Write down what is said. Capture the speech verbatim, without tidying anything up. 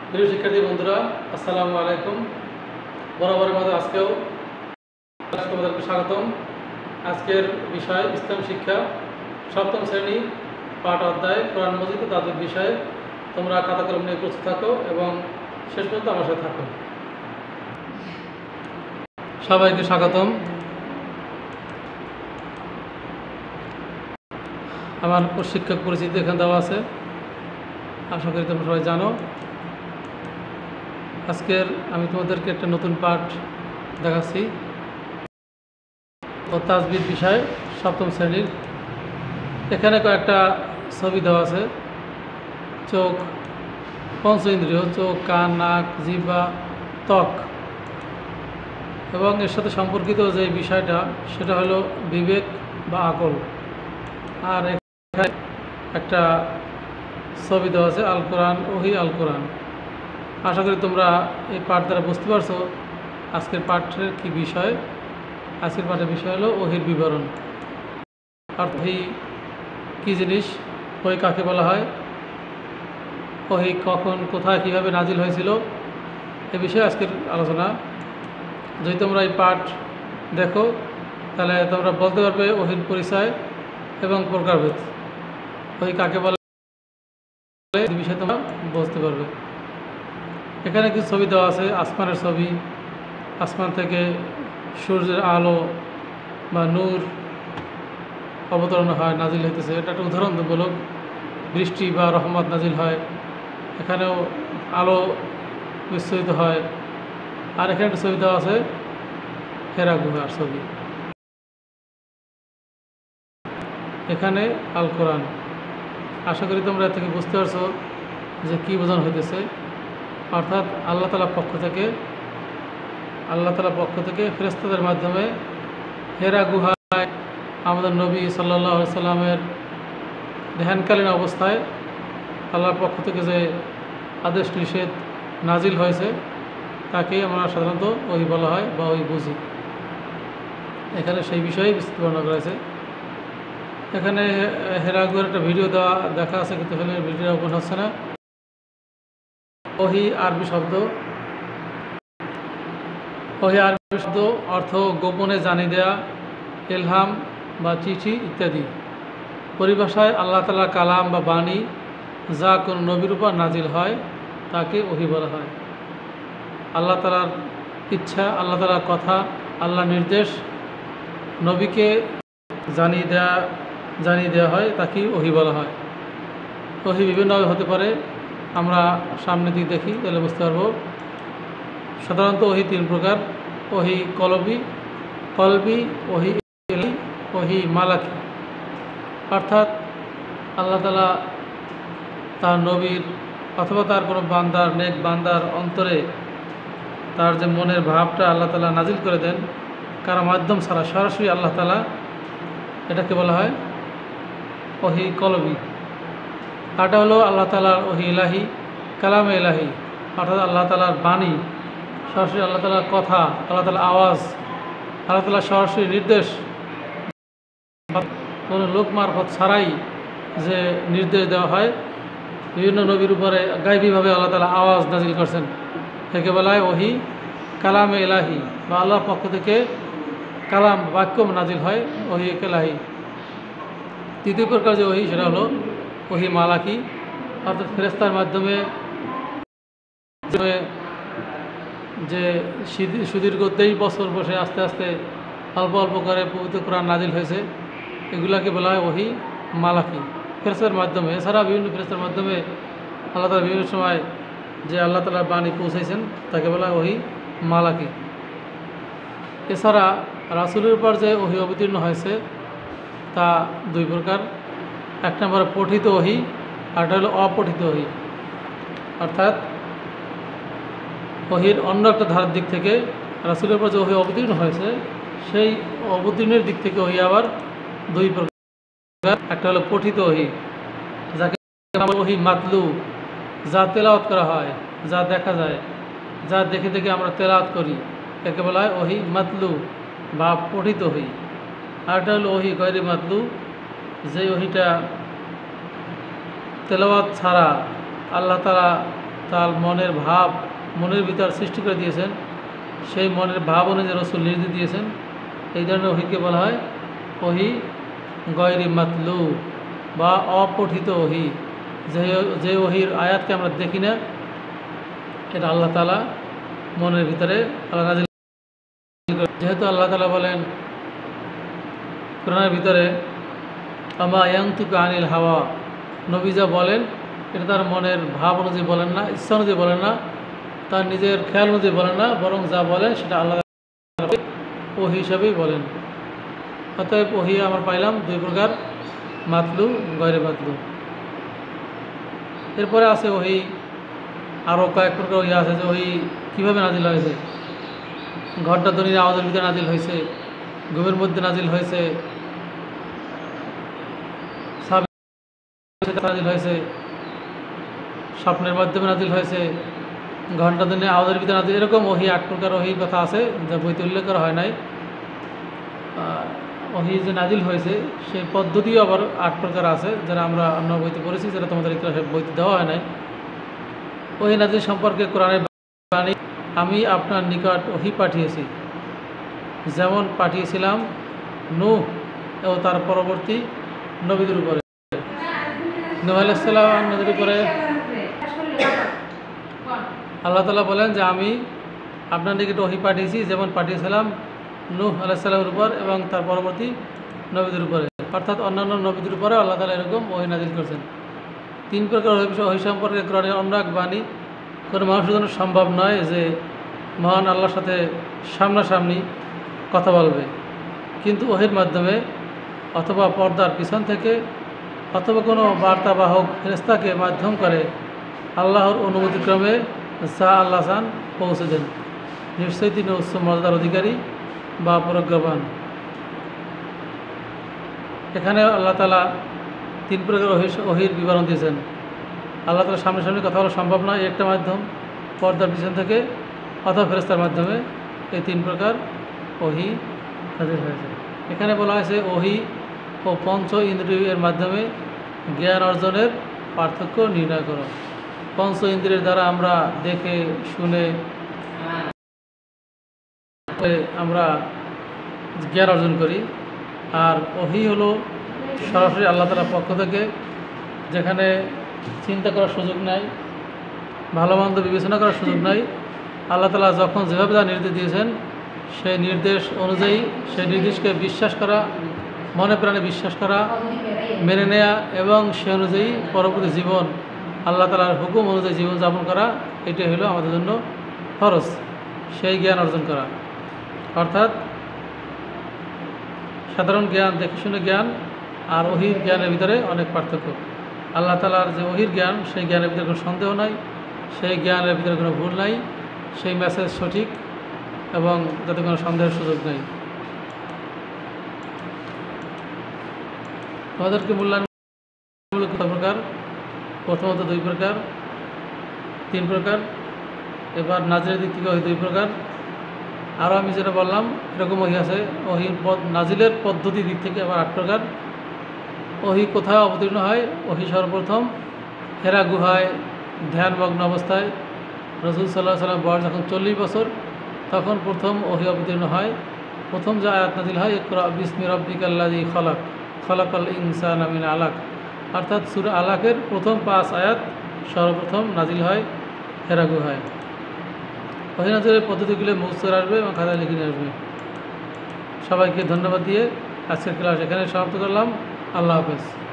প্রিয় শিক্ষার্থী বন্ধুরা, আসসালামু আলাইকুম। বরাবরের মতো আজকেও তোমাদেরকে স্বাগতম। আজকের বিষয় ইসলাম শিক্ষা, সপ্তম শ্রেণী, পাঠ অধ্যায় কোরআন মজিদ ও তাদের বিষয়ে। তোমরা খাতা কলম নিয়ে প্রস্তুত থাকো এবং শেষ পর্যন্ত আমার সাথে থাকো। সবাইকে স্বাগতম। আমার শিক্ষক পরিচিতি এখানে দেওয়া আছে, আশা করি তোমরা সবাই জানো। আজকের আমি তোমাদেরকে একটা নতুন পাঠ দেখাচ্ছি, ও তাজবিদ বিষয়, সপ্তম শ্রেণীর। এখানে কয়েকটা ছবি দেওয়া আছে। চোখ, পঞ্চ ইন্দ্রিয়, চোখ, কান, নাক, জিহ্বা, ত্বক, এবং এর সাথে সম্পর্কিত যে বিষয়টা সেটা হলো বিবেক বা আকল। আর এখানে একটা ছবি দেওয়া আছে আল কোরআন, ওহি আল কোরআন। আশা করি তোমরা এই পাঠ দ্বারা বুঝতে পারছো আজকের পাঠের কি বিষয়। আজকের পাঠের বিষয় হলো ওহির বিবরণ। আর ওহি কী জিনিস, ওহি কাকে বলা হয়, ওহি কখন, কোথায়, কীভাবে নাজিল হয়েছিল, এ বিষয়ে আজকের আলোচনা। যদি তোমরা এই পাঠ দেখো তাহলে তোমরা বলতে পারবে ওহির পরিচয় এবং প্রকারভেদ, ওহি কাকে বলে, এই বিষয়ে তোমরা বুঝতে পারবে। এখানে কিছু ছবি দেওয়া আছে, আসমানের ছবি। আসমান থেকে সূর্যের আলো বা নূর অবতরণ হয়, নাজিল হইতেছে। এটা একটা উদাহরণমূলক। বৃষ্টি বা রহমত নাজিল হয়, এখানেও আলো বিস্তৃত হয়। আর এখানে একটা ছবি দেওয়া আছে হেরা গুহার ছবি। এখানে আল কোরআন। আশা করি তোমরা এর থেকে বুঝতে পারছো যে কী বোঝানো হইতেছে। অর্থাৎ আল্লাহ তাআলার পক্ষ থেকে আল্লাহ তাআলার পক্ষ থেকে ফেরেশতাদের মাধ্যমে হেরা গুহায় আমাদের নবী সাল্লাল্লাহু আলাইহি সাল্লামের ধ্যানকালীন অবস্থায় আল্লাহর পক্ষ থেকে যে আদেশ নিষেধ নাজিল হয়েছে তাকেই আমরা সাধারণত ওহি বলা হয় বা ওহি বুঝি। এখানে সেই বিষয়ে বিস্তৃত বর্ণনা করা হয়েছে। এখানে হেরা গুহার একটা ভিডিও দেওয়া দেখা আছে, কিন্তু এখানে ভিডিও ওপেন হচ্ছে না। ওহি আরবি শব্দ। ওহি আরবি শব্দ অর্থ গোপনে জানিয়ে দেয়া, ইলহাম বা চিঠি ইত্যাদি। পরিভাষায় আল্লাহ তাআলার কালাম বা বাণী যা কোনো নবীর উপর নাজিল হয় তাকে ওহি বলা হয়। আল্লাহ তাআলার ইচ্ছা, আল্লাহ তাআলার কথা, আল্লাহর নির্দেশ নবীকে জানিয়ে দেয়া জানিয়ে দেওয়া হয়, তাকে ওহি বলা হয়। ওহি বিভিন্নভাবে হতে পারে, আমরা সামনের দিকে দেখি তাহলে বুঝতে পারবো। সাধারণত ওহি তিন প্রকার: ওহি কলবি, কলবি, ওহি ইলাহি, ওহি মালাকি। অর্থাৎ আল্লাহ তাআলা তার নবীর অথবা তার কোনো বান্দার, নেক বান্দার অন্তরে তার যে মনের ভাবটা আল্লাহ তাআলা নাজিল করে দেন কারো মাধ্যম ছাড়া, সরাসরি আল্লাহ তাআলা, এটাকে বলা হয় ওহি কলবি। আরটা হলো আল্লাহ তাআলার ওহি ইলাহি, কালামে ইলাহি, অর্থাৎ আল্লাহ তাআলার বাণী, সরাসরি আল্লাহ তাআলার কথা, আল্লাহ তাআলার আওয়াজ, আল্লাহ তাআলার সরাসরি নির্দেশ, কোনো লোক মারফত ছাড়াই যে নির্দেশ দেওয়া হয়। বিভিন্ন নবীর উপরে গায়বীভাবে আল্লাহ তাআলা আওয়াজ নাজিল করছেন, একে বলা হয় ওহি কালামে ইলাহি, বা আল্লাহর পক্ষ থেকে কালাম, বাক্য নাজিল হয়, ওহি ইলাহি। তৃতীয় প্রকার যে ওহি সেটা হলো ওহি মালাকি, অর্থাৎ ফেরেশতার মাধ্যমে যে সুদীর্ঘ তেইশ বছর বসে আস্তে আস্তে অল্প অল্প করে পবিত্র কোরআন নাজিল হয়েছে, এগুলাকে বলা হয় ওহি মালাকি, ফেরেশতার মাধ্যমে। এছাড়া বিভিন্ন ফেরেশতার মাধ্যমে আল্লাহ তাআলা বিভিন্ন সময় যে আল্লাহ তাআলার বাণী পৌঁছাইছেন তাকে বলা হয় ওহি মালাকি। এছাড়া রাসূলের উপর যে ওহি অবতীর্ণ হয়েছে তা দুই প্রকার। এক নম্বরে পঠিত ওহি, আরটা হলো অপঠিত ওহি। অর্থাৎ ওহির অন্য একটা ধারার দিক থেকে রাসূলের উপর যে ওহি অবতীর্ণ হয়েছে সেই অবতীর্ণের দিক থেকে ওহি আবার দুই প্রকার। একটা হলো পঠিত ওহি, যাকে ওহি মাতলু, যা তেলাওয়াত করা হয়, যা দেখা যায়, যা দেখে দেখে আমরা তেলাওয়াত করি, একে বলা হয় ওহি মাতলু বা পঠিত ওহি। আরটা হলো ওহি গয়রি মাতলু, যে ওহিটা তেলাওয়াত ছাড়া আল্লাহ তাআলা তার মনের ভাব মনের ভিতর সৃষ্টি করে দিয়েছেন, সেই মনের ভাব অনুযায়ী রসুল নির্দেশ দিয়েছেন। এই ধরনের ওহিকে বলা হয় ওহি গয়রি মাতলু বা অপঠিত ওহি। যে যে ওহির আয়াতকে আমরা দেখি না, এটা আল্লাহ তাআলা মনের ভিতরে আল্লাহ নাযিল করেন। যেহেতু আল্লাহ তাআলা বলেন কোরআনের ভিতরে আমা ইয়ানতিকু আনিল হাওয়া, নবী যা বলেন এটা তার মনের ভাব অনুযায়ী বলেন না, ইচ্ছা অনুযায়ী বলেন না, তার নিজের খেয়াল অনুযায়ী বলেন না, বরং যা বলেন সেটা আল্লাহ ওহি হিসাবেই বলেন। অতএব ওহি আমরা পাইলাম দুই প্রকার, মাতলু, গয়রে মাতলু। এরপরে আছে ওহি আরও কয়েক প্রকার ওহি আছে, যে ওহি কীভাবে নাজিল হয়েছে। ঘরটা ধ্বনির আওয়াজের ভিতরে নাজিল হয়েছে, ঘুমের মধ্যে নাজিল হয়েছে, নাজিল হয়েছে, স্বপ্নের মাধ্যমে নাজিল হয়েছে, ঘন্টা ধ্বনির আওয়াজের ভিতরে নাজিল, এরকম ওহি আট প্রকার ওহির কথা আছে যা বইতে উল্লেখ করা হয় নাই। ওহি যে নাজিল হয়েছে সেই পদ্ধতিও আবার আট প্রকার আছে, যারা আমরা অন্য বইতে পড়েছি, যারা তোমাদের ইতিহাসের বইতে দেওয়া হয় নাই। ওহি নাজিল সম্পর্কে কোরআনের বাণী, আমি আপনার নিকট ওহি পাঠিয়েছি, যেমন পাঠিয়েছিলাম নূহ ও তার পরবর্তী নবীদের উপরে। নূহ আলাইহিস সালাম নবীর উপরে আল্লাহ তাআলা বলেন যে আমি আপনার নিকট ওহি পাঠিয়েছি, যেমন পাঠিয়েছিলাম নূহ আলাইহিস সালামের উপর এবং তার পরবর্তী নবীদের উপরে, অর্থাৎ অন্যান্য নবীদের উপরে আল্লাহ তাআলা এরকম ওহি নাজিল করেছেন। তিন প্রকার ওহি সম্পর্কে কোরআনের অন্য এক বাণী, কোনো মানুষের জন্য সম্ভব নয় যে মহান আল্লাহর সাথে সামনাসামনি কথা বলবে, কিন্তু ওহির মাধ্যমে অথবা পর্দার পিছন থেকে অথবা কোনো বার্তাবাহক ফেরেশতাকে মাধ্যম করে আল্লাহর অনুমতিক্রমে যা আল্লাহ চান পৌঁছে দেন। নিশ্চয়ই তিনি উচ্চ মর্যাদার অধিকারী বা প্রজ্ঞাবান। এখানে আল্লাহ তাআলা তিন প্রকার ওহি ওহির বিবরণ দিয়েছেন। আল্লাহ তাআলা সামনাসামনি কথা বলা সম্ভব নয়, একটা মাধ্যম, পর্দার পিছন থেকে অথবা ফেরেশতার মাধ্যমে, এই তিন প্রকার ওহি নাযিল হয়েছে। এখানে বলা হয়েছে ওহি ও পঞ্চ ইন্দ্রিয়ের মাধ্যমে জ্ঞান অর্জনের পার্থক্য নির্ণয় করো। পঞ্চ ইন্দ্রিয়ের দ্বারা আমরা দেখে শুনে আমরা জ্ঞান অর্জন করি, আর ওহি হলো সরাসরি আল্লাহ তাআলার পক্ষ থেকে, যেখানে চিন্তা করার সুযোগ নাই, ভালো মন্দ বিবেচনা করার সুযোগ নাই। আল্লাহ তাআলা যখন যেভাবে যা নির্দেশ দিয়েছেন সেই নির্দেশ অনুযায়ী সেই নির্দেশকে বিশ্বাস করা, মনে প্রাণে বিশ্বাস করা, মেনে নেয়া এবং সে অনুযায়ী পরবর্তী জীবন আল্লাহ তাআলার হুকুম অনুযায়ী জীবনযাপন করা, এটাই হলো আমাদের জন্য ফরজ, সেই জ্ঞান অর্জন করা। অর্থাৎ সাধারণ জ্ঞান, দেখে শুনে জ্ঞান আর ওহির জ্ঞানের ভিতরে অনেক পার্থক্য। আল্লাহ তাআলার যে ওহির জ্ঞান, সেই জ্ঞানের ভিতরে কোনো সন্দেহ নাই, সেই জ্ঞানের ভিতরে কোনো ভুল নাই, সেই মেসেজ সঠিক এবং যাতে কোনো সন্দেহের সুযোগ নেই। আমাদেরকে মূল্যায়ন প্রকার, প্রথমত দুই প্রকার, তিন প্রকার, এবার নাজিলের দিক থেকে ওহি দুই প্রকার। আরও আমি যেটা বললাম এরকম ওহি আছে। ওহি নাজিলের পদ্ধতি দিক থেকে আবার আট প্রকার। ওহি কোথায় অবতীর্ণ হয়? ওহি সর্বপ্রথম হেরা গুহায় ধ্যানমগ্ন অবস্থায় রাসূল সাল্লাল্লাহু আলাইহি ওয়াসাল্লাম বয়স যখন চল্লিশ বছর, তখন প্রথম ওহি অবতীর্ণ হয়। প্রথম যে আয়াত নাজিল হয় ইকরা বিসমি রাব্বিকাল্লাযী খলাক খলাকাল ইনসানা মিন আলাক, অর্থাৎ সূরা আলাকের প্রথম পাঁচ আয়াত সর্বপ্রথম নাজিল হয় হেরা গুহায়। ওহি নাজিলের পদ্ধতিগুলো মুখস্থ আসবে এবং খাতায় লিখে নিয়ে আসবে। সবাইকে ধন্যবাদ দিয়ে আজকের ক্লাস এখানে সমাপ্ত করলাম। আল্লাহ হাফেজ।